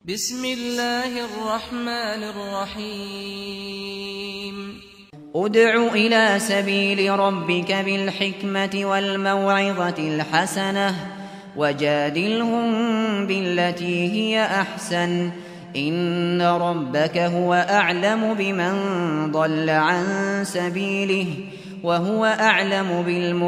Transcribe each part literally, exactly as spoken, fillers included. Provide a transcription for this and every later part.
بسم الله الرحمن الرحيم ادع إلى سبيل ربك بالحكمة والموعظة الحسنة وجادلهم بالتي هي أحسن إن ربك هو أعلم بمن ضل عن سبيله وهو أعلم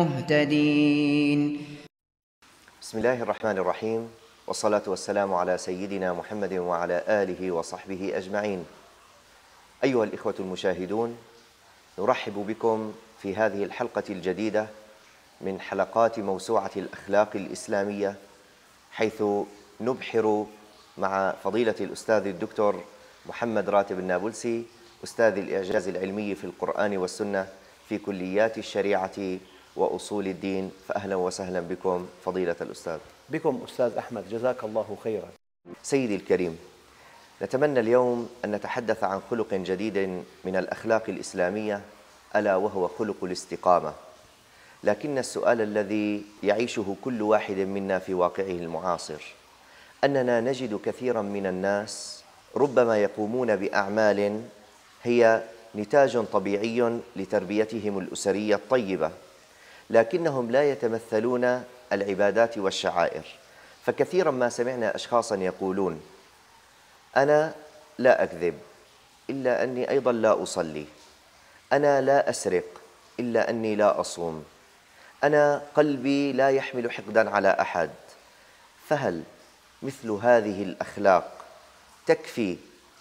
بالمهتدين. بسم الله الرحمن الرحيم، والصلاة والسلام على سيدنا محمد وعلى آله وصحبه أجمعين. أيها الإخوة المشاهدون، نرحب بكم في هذه الحلقة الجديدة من حلقات موسوعة الأخلاق الإسلامية، حيث نبحر مع فضيلة الأستاذ الدكتور محمد راتب النابلسي أستاذ الإعجاز العلمي في القرآن والسنة في كليات الشريعة وأصول الدين. فأهلا وسهلا بكم فضيلة الأستاذ. بكم أستاذ أحمد، جزاك الله خيرا. سيدي الكريم، نتمنى اليوم أن نتحدث عن خلق جديد من الأخلاق الإسلامية، ألا وهو خلق الاستقامة. لكن السؤال الذي يعيشه كل واحد منا في واقعه المعاصر أننا نجد كثيرا من الناس ربما يقومون بأعمال هي نتاج طبيعي لتربيتهم الأسرية الطيبة، لكنهم لا يتمثلون العبادات والشعائر. فكثيرا ما سمعنا أشخاصا يقولون: أنا لا أكذب إلا أني أيضا لا أصلي، أنا لا أسرق إلا أني لا أصوم، أنا قلبي لا يحمل حقدا على أحد. فهل مثل هذه الأخلاق تكفي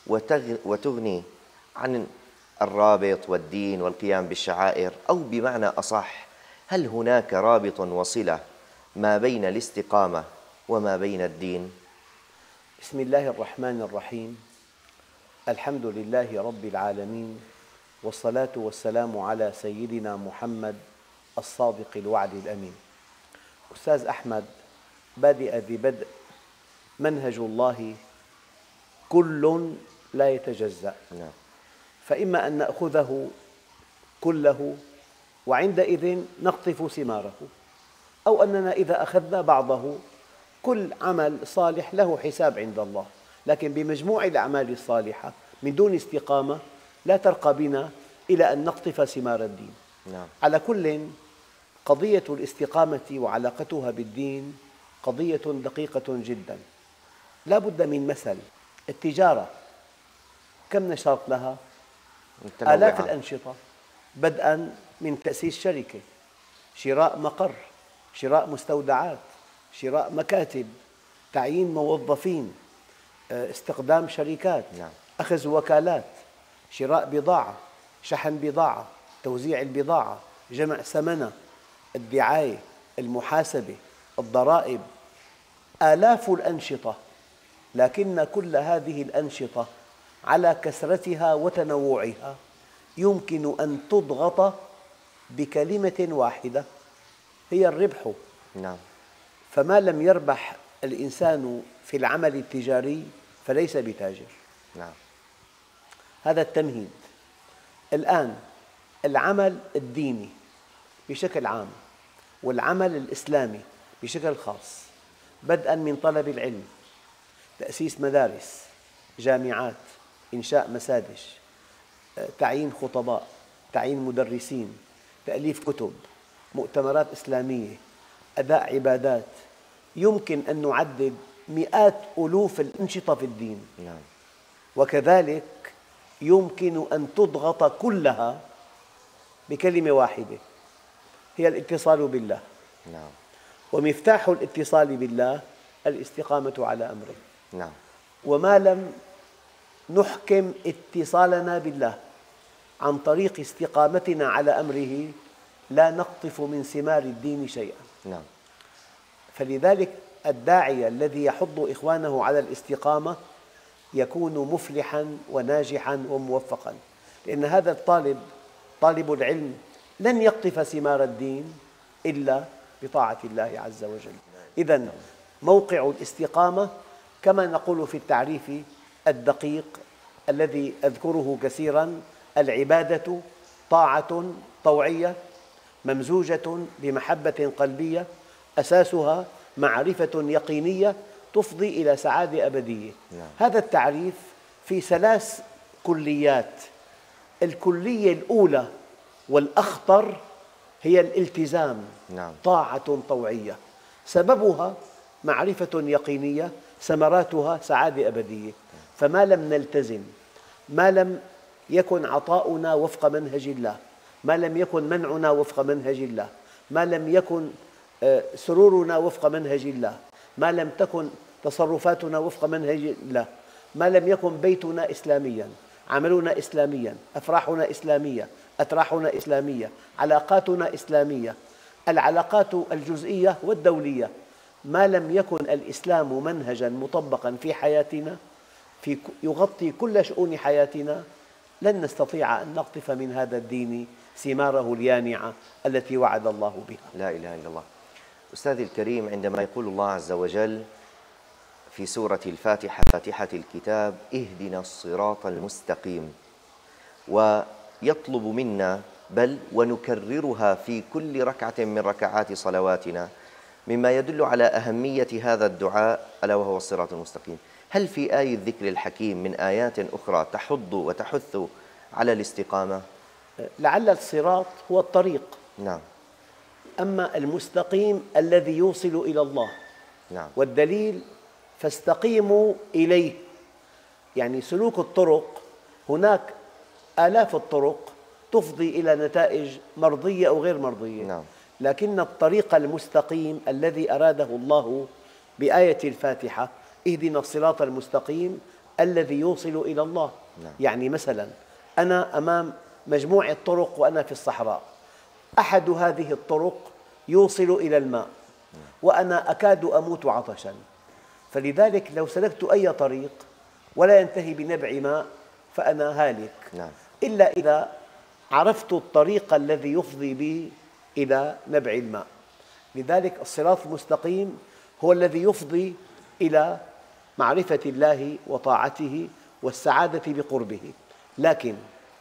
وتغني عن الرابط والدين والقيام بالشعائر؟ أو بمعنى أصح، هل هناك رابط وصلة ما بين الاستقامة وما بين الدين؟ بسم الله الرحمن الرحيم، الحمد لله رب العالمين، والصلاة والسلام على سيدنا محمد الصادق الوعد الأمين. أستاذ أحمد، بادئ ذي بدء، منهج الله كل لا يتجزأ، نعم. فإما أن نأخذه كله وعندئذ نقطف ثماره، أو أننا إذا أخذنا بعضه، كل عمل صالح له حساب عند الله، لكن بمجموع الأعمال الصالحة من دون استقامة لا ترقى بنا إلى أن نقطف ثمار الدين. نعم. على كل، قضية الاستقامة وعلاقتها بالدين قضية دقيقة جدا. لا بد من مثل. التجارة كم نشاط لها؟ آلاف الأنشطة، بدءا من تأسيس شركة، شراء مقر، شراء مستودعات، شراء مكاتب، تعيين موظفين، استخدام شركات، نعم. أخذ وكالات، شراء بضاعة، شحن بضاعة، توزيع البضاعة، جمع ثمنها، الدعاية، المحاسبة، الضرائب، آلاف الأنشطة. لكن كل هذه الأنشطة على كثرتها وتنوعها يمكن أن تضغط بكلمة واحدة هي الربح. نعم. فما لم يربح الإنسان في العمل التجاري فليس بتاجر. نعم. هذا التمهيد. الآن العمل الديني بشكل عام والعمل الإسلامي بشكل خاص، بدءا من طلب العلم، تأسيس مدارس، جامعات، إنشاء مساجد، تعيين خطباء، تعيين مدرسين، تأليف كتب، مؤتمرات إسلامية، أداء عبادات، يمكن أن نعدد مئات ألوف الأنشطة في الدين. نعم. وكذلك يمكن أن تضغط كلها بكلمة واحدة هي الاتصال بالله. نعم. ومفتاح الاتصال بالله الاستقامة على أمره. نعم. وما لم نحكم اتصالنا بالله عن طريق استقامتنا على أمره لا نقطف من ثمار الدين شيئا. نعم. فلذلك الداعية الذي يحض إخوانه على الاستقامة يكون مفلحا وناجحا وموفقا، لأن هذا الطالب، طالب العلم، لن يقطف ثمار الدين إلا بطاعة الله عز وجل. إذن موقع الاستقامة كما نقول في التعريف الدقيق الذي أذكره كثيرا: العبادة طاعة طوعية ممزوجة بمحبة قلبية، أساسها معرفة يقينية تفضي إلى سعادة أبدية. نعم. هذا التعريف في ثلاث كليات. الكلية الأولى والأخطر هي الالتزام. نعم. طاعة طوعية، سببها معرفة يقينية، ثمراتها سعادة أبدية. فما لم نلتزم، ما لم يكن عطاؤنا وفق منهج الله، ما لم يكن منعنا وفق منهج الله، ما لم يكن سرورنا وفق منهج الله، ما لم تكن تصرفاتنا وفق منهج الله، ما لم يكن بيتنا إسلامياً، عملنا إسلامياً، أفراحنا إسلامية، أتراحنا إسلامية، علاقاتنا إسلامية، العلاقات الجزئية والدولية، ما لم يكن الإسلام منهجاً مطبقاً في حياتنا في يغطي كل شؤون حياتنا، لن نستطيع أن نقطف من هذا الدين ثماره اليانعة التي وعد الله بها. لا إله إلا الله. أستاذي الكريم، عندما يقول الله عز وجل في سورة الفاتحة فاتحة الكتاب اهدنا الصراط المستقيم، ويطلب منا بل ونكررها في كل ركعة من ركعات صلواتنا، مما يدل على أهمية هذا الدعاء ألا وهو الصراط المستقيم. هل في آية الذكر الحكيم من آيات أخرى تحض وتحث على الاستقامة؟ لعل الصراط هو الطريق. نعم. أما المستقيم الذي يوصل إلى الله. نعم. والدليل فاستقيموا إليه، يعني سلوك الطرق، هناك آلاف الطرق تفضي إلى نتائج مرضية أو غير مرضية. نعم. لكن الطريق المستقيم الذي أراده الله بآية الفاتحة اهدنا الصراط المستقيم الذي يوصل إلى الله. نعم. يعني مثلا أنا أمام مجموعة طرق وأنا في الصحراء، أحد هذه الطرق يوصل إلى الماء وأنا أكاد أموت عطشاً، فلذلك لو سلكت أي طريق ولا ينتهي بنبع ماء فأنا هالك. نعم. إلا إذا عرفت الطريق الذي يفضي بي إلى نبع الماء. لذلك الصراط المستقيم هو الذي يفضي إلى معرفة الله وطاعته والسعادة بقربه. لكن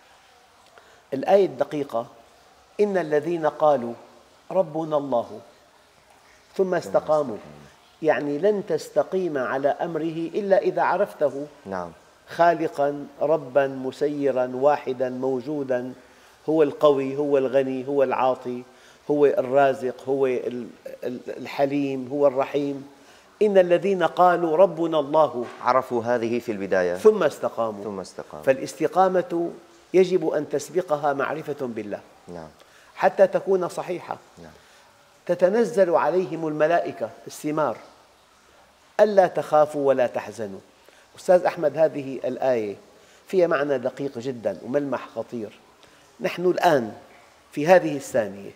الآية الدقيقة إن الذين قالوا ربنا الله ثم استقاموا، يعني لن تستقيم على أمره إلا إذا عرفته. نعم. خالقاً رباً مسيراً واحداً موجوداً، هو القوي، هو الغني، هو العاطي، هو الرازق، هو الحليم، هو الرحيم. إن الذين قالوا ربنا الله عرفوا هذه في البداية ثم استقاموا. ثم استقاموا. فالاستقامة يجب أن تسبقها معرفة بالله. نعم. حتى تكون صحيحة. نعم. تتنزل عليهم الملائكة الثمار ألا تخافوا ولا تحزنوا. أستاذ أحمد، هذه الآية فيها معنى دقيق جدا وملمح خطير. نحن الآن في هذه الثانية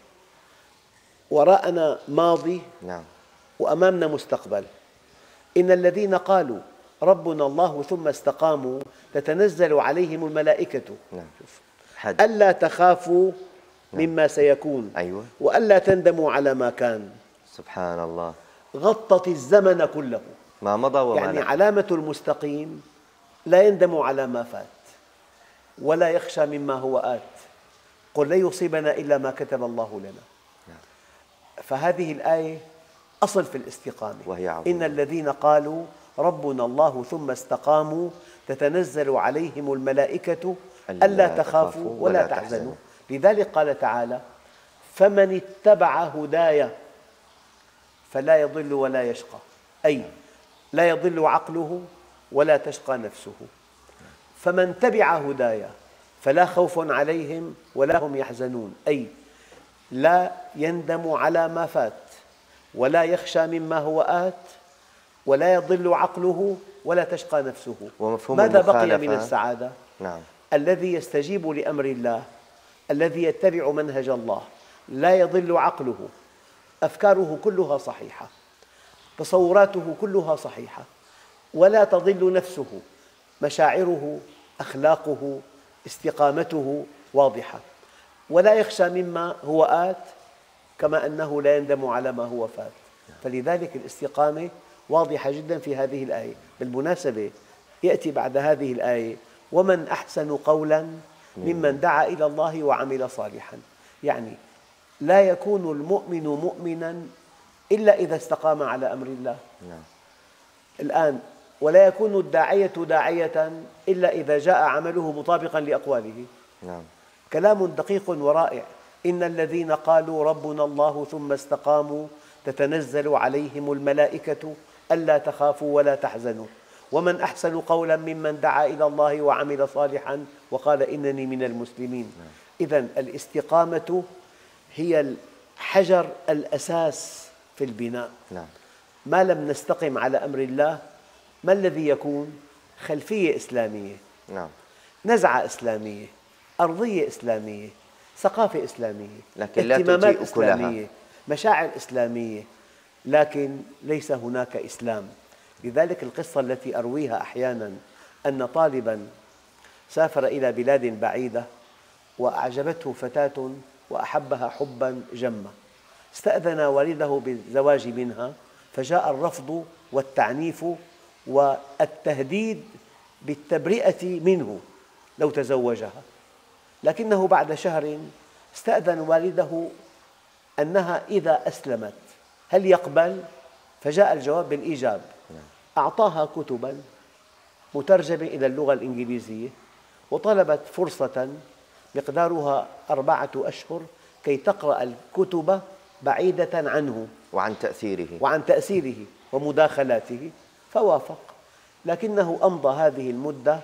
وراءنا ماضي نعم. وأمامنا مستقبل. إن الذين قالوا ربنا الله ثم استقاموا تتنزل عليهم الملائكة نعم. ألا تخافوا مما سيكون. أيوة. وألا تندموا على ما كان. سبحان الله. غطت الزمن كله، ما مضى وما يعني لك. علامة المستقيم لا يندم على ما فات ولا يخشى مما هو آت. قل لن يصيبنا إلا ما كتب الله لنا. فهذه الآية أصل في الاستقامة. وهي عظيمة. إن الذين قالوا ربنا الله ثم استقاموا تتنزل عليهم الملائكة ألا تخافوا ولا تحزنوا. لذلك قال تعالى فمن اتبع هداي فلا يضل ولا يشقى، أي لا يضل عقله ولا تشقى نفسه. فمن تبع هداي فلا خوف عليهم ولا هم يحزنون، أي لا يندم على ما فات ولا يخشى مما هو آت ولا يضل عقله ولا تشقى نفسه. ومفهوم ماذا بقي المخالفة؟ من السعادة؟ نعم. الذي يستجيب لأمر الله، الذي يتبع منهج الله، لا يضل عقله، أفكاره كلها صحيحة، تصوراته كلها صحيحة، ولا تضل نفسه، مشاعره، أخلاقه، استقامته واضحة، ولا يخشى مما هو آت كما أنه لا يندم على ما هو فات. فلذلك الاستقامة واضحة جدا في هذه الآية. بالمناسبة يأتي بعد هذه الآية ومن أحسن قولا ممن دعا إلى الله وعمل صالحا. يعني لا يكون المؤمن مؤمنا إلا إذا استقام على أمر الله. نعم. الآن ولا يكون الداعية داعية إلا إذا جاء عمله مطابقا لأقواله. نعم. كلام دقيق ورائع. إن الذين قالوا ربنا الله ثم استقاموا تتنزل عليهم الملائكة ألا تخافوا ولا تحزنوا ومن أحسن قولا ممن دعا إلى الله وعمل صالحا وقال إنني من المسلمين. إذن الاستقامة هي حجر الأساس في البناء. نعم. ما لم نستقم على أمر الله ما الذي يكون؟ خلفية إسلامية، نعم. نزعة إسلامية، أرضية إسلامية، ثقافة إسلامية، لكن لا اهتمامات تؤتي أكلها. إسلامية، مشاعر إسلامية، لكن ليس هناك إسلام. لذلك القصة التي أرويها أحياناً أن طالباً سافر إلى بلاد بعيدة وأعجبته فتاة وأحبها حباً جماً، استأذن والده بالزواج منها فجاء الرفض والتعنيف والتهديد بالتبرئة منه لو تزوجها، لكنه بعد شهر استأذن والده أنها إذا أسلمت هل يقبل؟ فجاء الجواب بالإيجاب. أعطاها كتباً مترجمة إلى اللغة الإنجليزية وطلبت فرصة مقدارها أربعة أشهر كي تقرأ الكتب بعيدة عنه وعن تأثيره وعن تأثيره ومداخلاته، فوافق. لكنه أمضى هذه المدة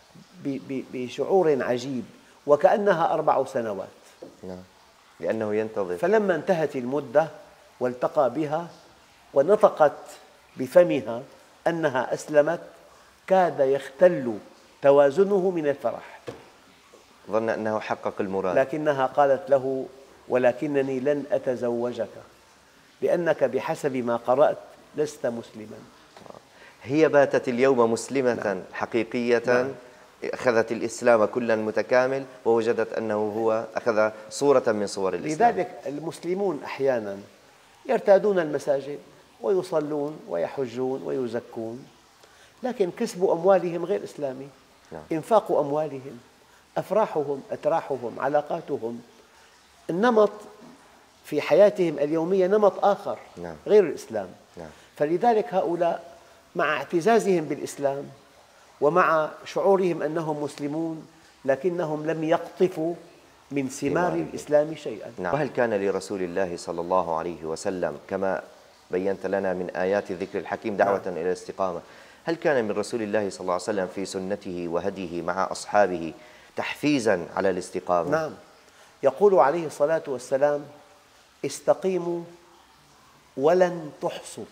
بشعور عجيب وكأنها أربع سنوات. نعم. لأنه ينتظر. فلما انتهت المدة والتقى بها ونطقت بفمها أنها أسلمت كاد يختل توازنه من الفرح، ظن أنه حقق المراد. لكنها قالت له ولكنني لن أتزوجك لأنك بحسب ما قرأت لست مسلما. هي باتت اليوم مسلمة. نعم. حقيقية. نعم. أخذت الإسلام كلا متكامل ووجدت أنه هو أخذ صورة من صور الإسلام. لذلك المسلمون أحيانا يرتادون المساجد ويصلون ويحجون ويزكون، لكن كسب أموالهم غير إسلامي. نعم. إنفاق أموالهم، أفراحهم، أتراحهم، علاقاتهم، النمط في حياتهم اليومية نمط آخر. نعم. غير الإسلام. نعم. فلذلك هؤلاء مع اعتزازهم بالإسلام ومع شعورهم أنهم مسلمون لكنهم لم يقطفوا من ثمار الإسلام شيئا. نعم. وهل كان لرسول الله صلى الله عليه وسلم كما بينت لنا من آيات الذكر الحكيم دعوة نعم. إلى الاستقامة، هل كان من رسول الله صلى الله عليه وسلم في سنته وهديه مع أصحابه تحفيزا على الاستقامة؟ نعم. يقول عليه الصلاة والسلام استقيموا ولن تحصوا.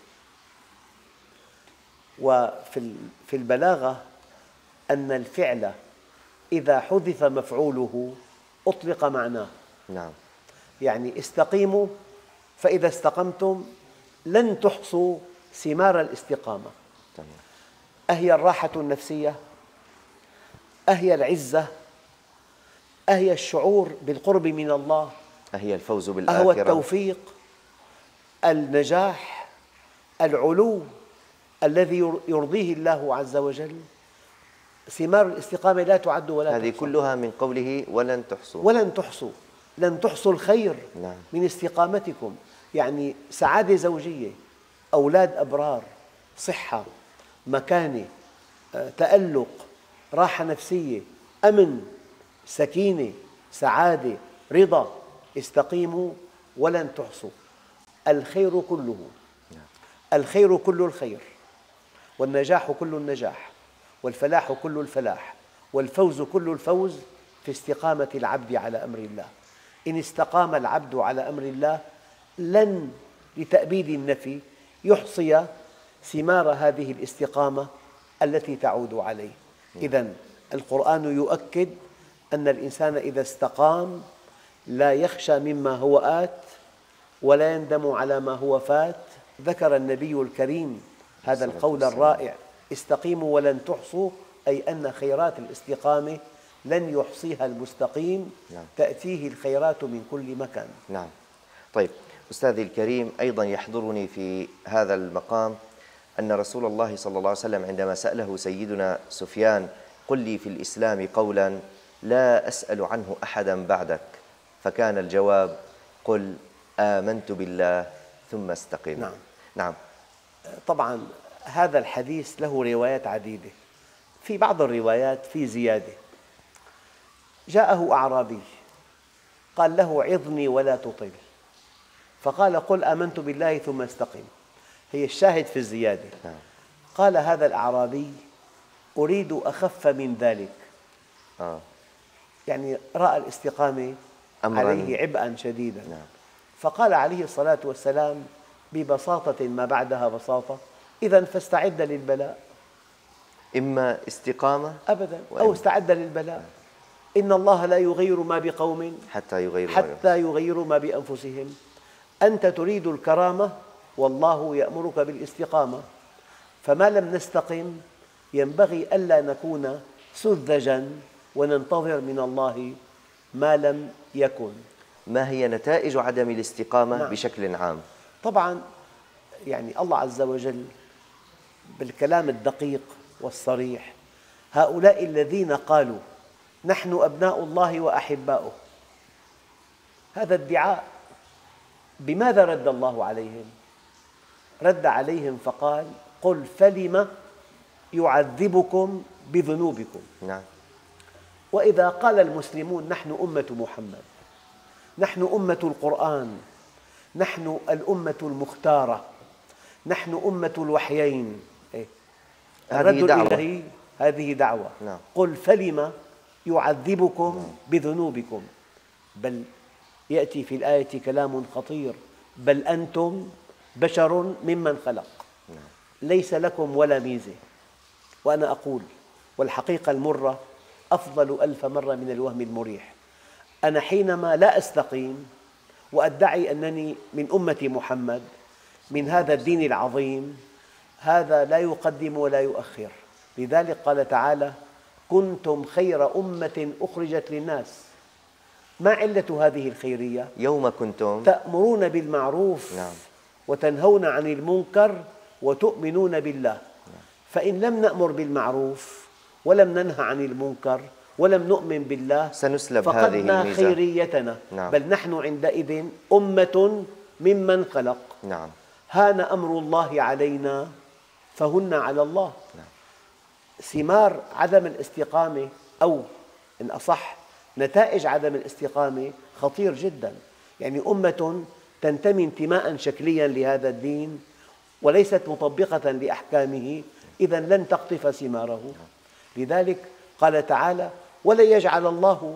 وفي في البلاغة أن الفعل إذا حذف مفعوله أطلق معناه. نعم. يعني استقيموا فإذا استقمتم لن تحصوا ثمار الاستقامة. تمام. أهي الراحة النفسية؟ أهي العزة؟ أهي الشعور بالقرب من الله؟ أهي الفوز بالآخرة؟ أهو التوفيق؟ النجاح؟ العلو الذي يرضيه الله عز وجل؟ ثمار الاستقامة لا تعد ولا تحصى. هذه كلها من قوله ولن تحصوا. ولن تحصوا، لن تحصوا الخير. نعم. من استقامتكم، يعني سعادة زوجية، أولاد أبرار، صحة، مكانة، تألق، راحة نفسية، أمن، سكينة، سعادة، رضا. استقيموا ولن تحصوا. الخير كله، الخير كل الخير، والنجاح كل النجاح، والفلاح كل الفلاح، والفوز كل الفوز في استقامة العبد على أمر الله. إن استقام العبد على أمر الله لن لتأبيد النفي يحصي ثمار هذه الاستقامة التي تعود عليه. إذن القرآن يؤكد أن الإنسان إذا استقام لا يخشى مما هو آت ولا يندم على ما هو فات. ذكر النبي الكريم هذا القول الرائع: استقيموا ولن تحصوا، أي أن خيرات الاستقامة لن يحصيها المستقيم. نعم. تأتيه الخيرات من كل مكان. نعم. طيب أستاذي الكريم، أيضا يحضرني في هذا المقام أن رسول الله صلى الله عليه وسلم عندما سأله سيدنا سفيان قل لي في الإسلام قولا لا أسأل عنه أحدا بعدك، فكان الجواب قل آمنت بالله ثم استقم. نعم. نعم. طبعا هذا الحديث له روايات عديدة. في بعض الروايات في زيادة. جاءه أعرابي قال له: عظني ولا تطل. فقال: قل آمنت بالله ثم استقم. هي الشاهد في الزيادة. قال هذا الأعرابي: أريد أخف من ذلك. آه. يعني رأى الاستقامة عليه عبئا شديدا. نعم. فقال عليه الصلاة والسلام ببساطة ما بعدها بساطة: إذن فاستعد للبلاء. إما استقامة أبدا، وإما أو استعد للبلاء. إن الله لا يغير ما بقوم حتى يغيروا حتى يغيروا ما بأنفسهم. أنت تريد الكرامة والله يأمرك بالاستقامة، فما لم نستقم ينبغي ألا نكون سذجا وننتظر من الله ما لم يكن. ما هي نتائج عدم الاستقامة نعم. بشكل عام؟ طبعا يعني الله عز وجل بالكلام الدقيق والصريح: هؤلاء الذين قالوا نحن أبناء الله وأحباؤه، هذا ادعاء. بماذا رد الله عليهم؟ رد عليهم فقال: قل فلم يعذبكم بذنوبكم. نعم. وإذا قال المسلمون نحن أمة محمد، نحن أمة القرآن، نحن الأمة المختارة، نحن أمة الوحيين، هذه دعوة. هذه دعوة. نعم. قل فلم يعذبكم بذنوبكم. بل يأتي في الآية كلام خطير: بل أنتم بشر ممن خلق، ليس لكم ولا ميزة. وأنا أقول والحقيقة المرة أفضل ألف مرة من الوهم المريح. أنا حينما لا أستقيم وأدعي أنني من أمة محمد، من هذا الدين العظيم، هذا لا يقدم ولا يؤخر. لذلك قال تعالى: كنتم خير أمة أخرجت للناس. ما علة هذه الخيرية؟ يوم كنتم تأمرون بالمعروف. نعم. وتنهون عن المنكر وتؤمنون بالله. فإن لم نأمر بالمعروف ولم ننهى عن المنكر ولم نؤمن بالله سنسلب هذه فقدنا الميزة. خيريتنا. نعم. بل نحن عندئذ أمة ممن خلق. نعم. هان أمر الله علينا فهن على الله. نعم. ثمار عدم الاستقامة، أو إن أصح نتائج عدم الاستقامة، خطير جدا. يعني أمة تنتمي انتماء شكليا لهذا الدين وليست مطبقة لأحكامه، إذن لن تقطف ثماره. لذلك قال تعالى: ولن يجعل الله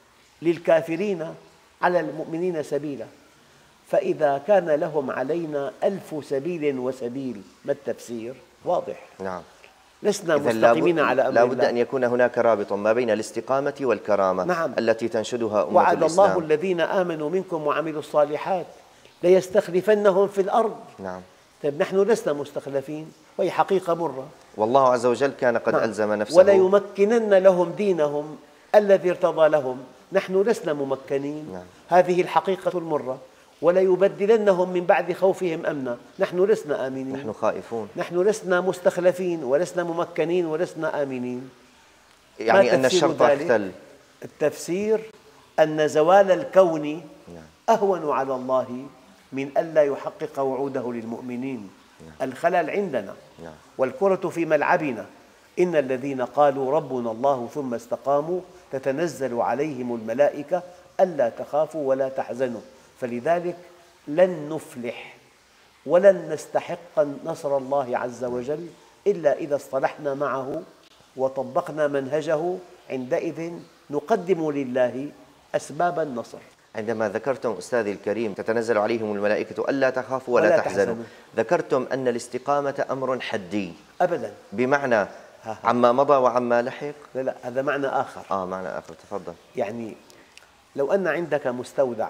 للكافرين على المؤمنين سبيلا. فإذا كان لهم علينا ألف سبيل وسبيل، ما التفسير؟ واضح. نعم. لسنا مستقيمين على أمر الله. لا بد أن يكون هناك رابط ما بين الاستقامة والكرامة. نعم. التي تنشدها أمة وعد الإسلام. الله الذين آمنوا منكم وعملوا الصالحات ليستخلفنهم في الأرض. نعم. طيب نحن لسنا مستخلفين، وهي حقيقة مرة. والله عز وجل كان قد نعم. ألزم نفسه. وليمكنن لهم دينهم الذي ارتضى لهم. نحن لسنا ممكنين. نعم. هذه الحقيقة المرة. وليبدلنهم من بعد خوفهم أمنا. نحن لسنا آمنين. نحن خائفون. نحن لسنا مستخلفين ولسنا ممكنين ولسنا آمنين. يعني أن الشرط اختل. التفسير أن زوال الكون أهون على الله من ألا يحقق وعوده للمؤمنين. الخلل عندنا والكرة في ملعبنا. إن الذين قالوا ربنا الله ثم استقاموا تتنزل عليهم الملائكة ألا تخافوا ولا تحزنوا. فلذلك لن نفلح ولن نستحق نصر الله عز وجل إلا إذا اصطلحنا معه وطبقنا منهجه. عندئذ نقدم لله أسباب النصر. عندما ذكرتم أستاذي الكريم تتنزل عليهم الملائكة ألا تخافوا ولا, ولا تحزنوا. تحزنوا، ذكرتم أن الاستقامة أمر حدي. أبدا. بمعنى عما مضى وعما لحق؟ لا لا، هذا معنى آخر. آه معنى آخر، تفضل. يعني لو أن عندك مستودع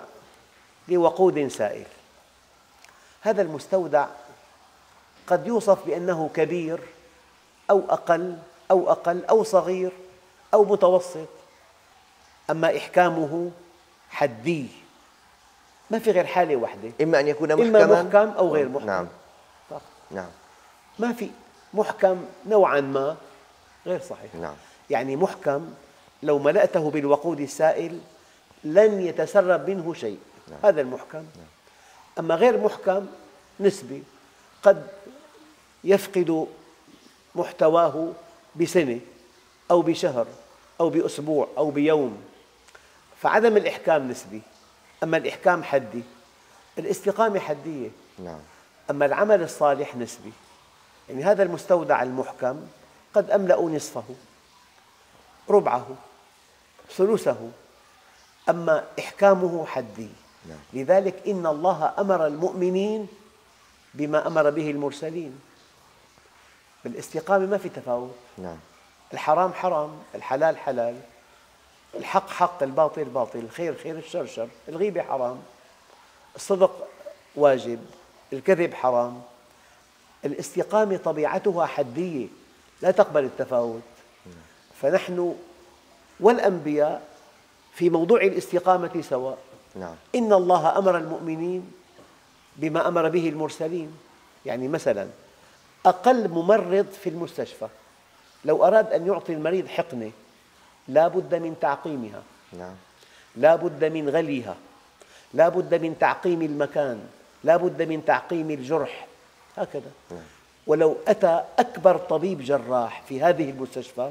لوقود سائل، هذا المستودع قد يوصف بأنه كبير أو أقل أو أقل أو صغير أو متوسط، أما إحكامه حدي. ما في غير حالة واحدة: إما أن يكون محكما إما محكم أو غير محكم. نعم. نعم. ما في محكم نوعا ما غير صحيح. نعم. يعني محكم لو ملأته بالوقود السائل لن يتسرب منه شيء. نعم. هذا المحكم. نعم. أما غير محكم نسبي، قد يفقد محتواه بسنة أو بشهر أو بأسبوع أو بيوم، فعدم الإحكام نسبي، أما الإحكام حدي. الاستقامة حدية، نعم. أما العمل الصالح نسبي. يعني هذا المستودع المحكم قد أملأ نصفه، ربعه، ثلثه، أما إحكامه حدي. نعم. لذلك إن الله أمر المؤمنين بما أمر به المرسلين. بالاستقامة ما في تفاوت. نعم. الحرام حرام، الحلال حلال، الحق حق، الباطل باطل، الخير خير، الشر شر، الغيبة حرام، الصدق واجب، الكذب حرام. الاستقامة طبيعتها حدية لا تقبل التفاوت. فنحن والأنبياء في موضوع الاستقامة سواء. نعم. إن الله أمر المؤمنين بما أمر به المرسلين. يعني مثلا أقل ممرض في المستشفى لو أراد أن يعطي المريض حقنة لا بد من تعقيمها، نعم. لا بد من غليها، لا بد من تعقيم المكان، لا بد من تعقيم الجرح، هكذا. نعم. ولو أتى أكبر طبيب جراح في هذه المستشفى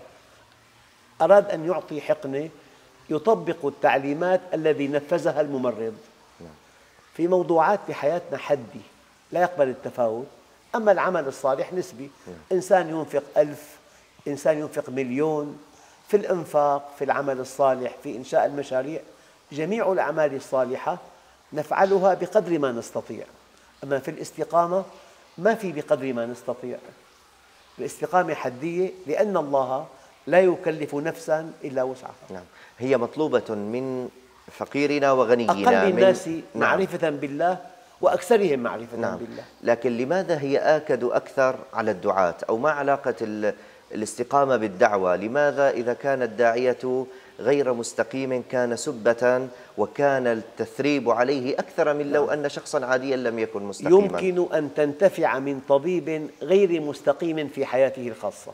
أراد أن يعطي حقنة يطبق التعليمات الذي نفذها الممرض. نعم. في موضوعات بحياتنا حدي لا يقبل التفاوت. أما العمل الصالح نسبي. نعم. إنسان ينفق ألف، إنسان ينفق مليون. في الإنفاق، في العمل الصالح، في إنشاء المشاريع، جميع الأعمال الصالحة نفعلها بقدر ما نستطيع. أما في الاستقامة ما في بقدر ما نستطيع. الاستقامة حدية لأن الله لا يكلف نفسا إلا وسعها. نعم. هي مطلوبة من فقيرنا وغنينا، أقل الناس من... معرفة نعم. بالله وأكثرهم معرفة نعم. بالله. لكن لماذا هي آكد أكثر على الدعاة؟ أو ما علاقة ال... الاستقامة بالدعوة؟ لماذا إذا كان الداعية غير مستقيم كان سبة وكان التثريب عليه أكثر من لو أن شخصا عاديا لم يكن مستقيما؟ يمكن أن تنتفع من طبيب غير مستقيم في حياته الخاصة،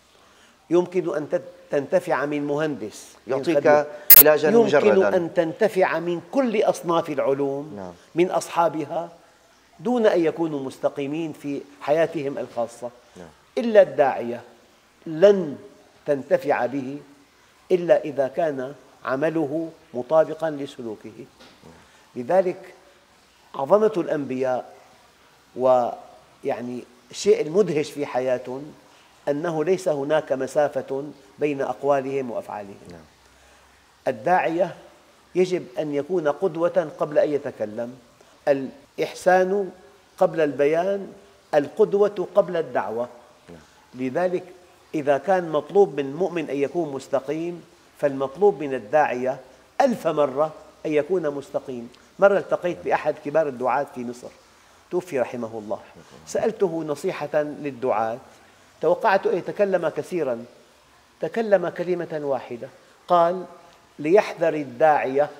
يمكن أن تنتفع من مهندس يعطيك علاجا مجردا، يمكن أن تنتفع من كل أصناف العلوم. نعم. من أصحابها دون أن يكونوا مستقيمين في حياتهم الخاصة. نعم. إلا الداعية لن تنتفع به إلا إذا كان عمله مطابقا لسلوكه. لذلك عظمة الأنبياء ويعني الشيء المدهش في حياتهم أنه ليس هناك مسافة بين أقوالهم وأفعالهم. نعم. الداعية يجب أن يكون قدوة قبل أن يتكلم، الإحسان قبل البيان، القدوة قبل الدعوة. نعم. لذلك إذا كان مطلوب من مؤمن أن يكون مستقيم فالمطلوب من الداعية ألف مرة أن يكون مستقيم. مرة التقيت بأحد كبار الدعاة في مصر توفي رحمه الله، سألته نصيحة للدعاة، توقعت أن يتكلم كثيرا، تكلم كلمة واحدة، قال: ليحذر الداعية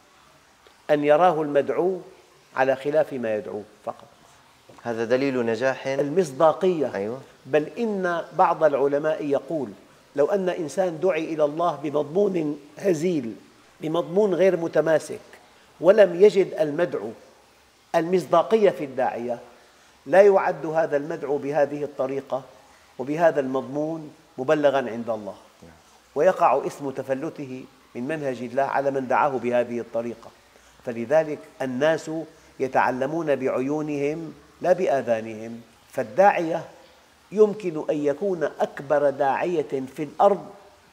أن يراه المدعو على خلاف ما يدعوه فقط. هذا دليل نجاح المصداقية. أيوة. بل إن بعض العلماء يقول لو أن إنسان دعي إلى الله بمضمون هزيل، بمضمون غير متماسك، ولم يجد المدعو المصداقية في الداعية، لا يعد هذا المدعو بهذه الطريقة وبهذا المضمون مبلغا عند الله، ويقع إثم تفلته من منهج الله على من دعاه بهذه الطريقة. فلذلك الناس يتعلمون بعيونهم لا بآذانهم. فالداعية يمكن أن يكون أكبر داعية في الأرض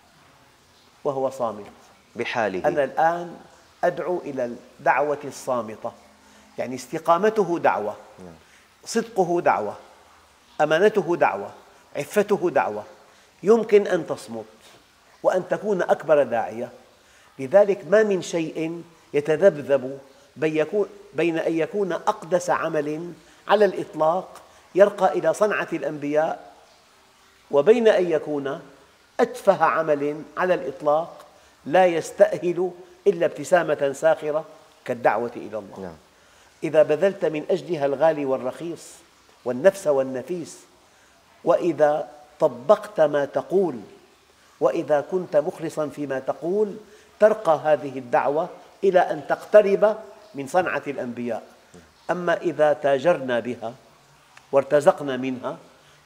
وهو صامت بحاله. أنا الآن أدعو إلى الدعوة الصامتة، يعني استقامته دعوة، صدقه دعوة، أمانته دعوة، عفته دعوة. يمكن أن تصمت وأن تكون أكبر داعية. لذلك ما من شيء يتذبذب بين أن يكون أقدس عمل على الإطلاق يرقى إلى صنعة الأنبياء، وبين أن يكون أتفه عمل على الإطلاق لا يستأهل إلا ابتسامة ساخرة كالدعوة إلى الله. نعم. إذا بذلت من أجلها الغالي والرخيص والنفس والنفيس، وإذا طبقت ما تقول، وإذا كنت مخلصا فيما تقول، ترقى هذه الدعوة إلى أن تقترب من صنعة الأنبياء. أما إذا تاجرنا بها وارتزقنا منها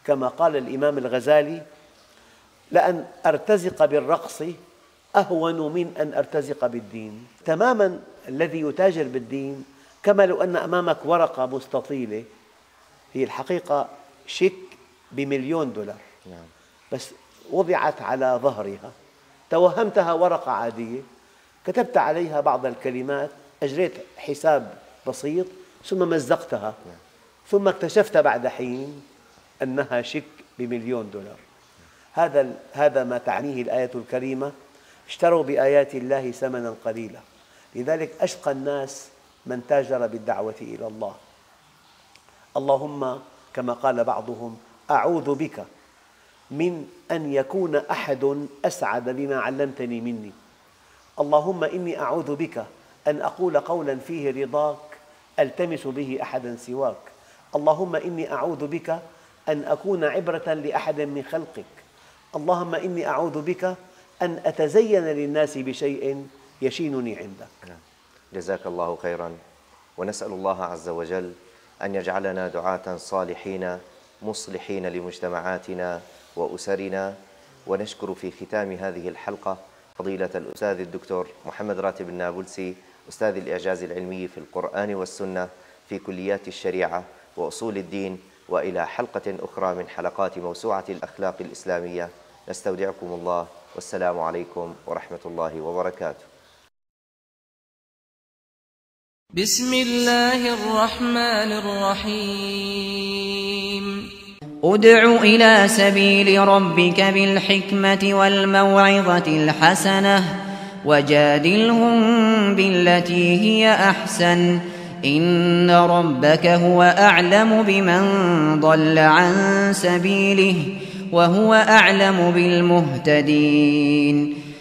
كما قال الإمام الغزالي: لأن أرتزق بالرقص أهون من أن أرتزق بالدين. تماماً الذي يتاجر بالدين كما لو أن أمامك ورقة مستطيلة، هي الحقيقة شيك بمليون دولار، بس وضعت على ظهرها، توهمتها ورقة عادية، كتبت عليها بعض الكلمات، أجريت حساب بسيط ثم مزقتها، ثم اكتشفت بعد حين أنها شيك بمليون دولار. هذا هذا ما تعنيه الآية الكريمة: اشتروا بآيات الله ثمنا قليلا. لذلك أشقى الناس من تاجر بالدعوة إلى الله. اللهم كما قال بعضهم: أعوذ بك من أن يكون أحد أسعد بما علمتني مني. اللهم إني أعوذ بك أن أقول قولا فيه رضاك ألتمس به أحدا سواك. اللهم إني أعوذ بك أن أكون عبرة لأحد من خلقك. اللهم إني أعوذ بك أن أتزين للناس بشيء يشينني عندك. جزاك الله خيرا، ونسأل الله عز وجل أن يجعلنا دعاة صالحين مصلحين لمجتمعاتنا وأسرنا. ونشكر في ختام هذه الحلقة فضيلة الأستاذ الدكتور محمد راتب النابلسي، أستاذ الإعجاز العلمي في القرآن والسنة في كليات الشريعة وأصول الدين. وإلى حلقة أخرى من حلقات موسوعة الأخلاق الإسلامية، نستودعكم الله، والسلام عليكم ورحمة الله وبركاته. بسم الله الرحمن الرحيم. ادع إلى سبيل ربك بالحكمة والموعظة الحسنة وجادلهم بالتي هي أحسن، إن ربك هو أعلم بمن ضل عن سبيله وهو أعلم بالمهتدين.